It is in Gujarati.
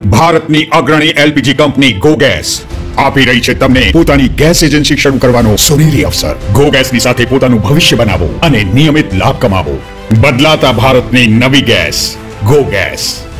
ભારતની અગ્રણી એલપીજી કંપની ગો ગેસ આપી રહી છે તમને પોતાની ગેસ એજન્સી શરૂ કરવાનો સોનેરી અવસર। ગો ગેસની સાથે પોતાનું ભવિષ્ય બનાવો અને નિયમિત લાભ કમાવો। બદલાતા ભારતની નવી ગેસ ગો ગેસ।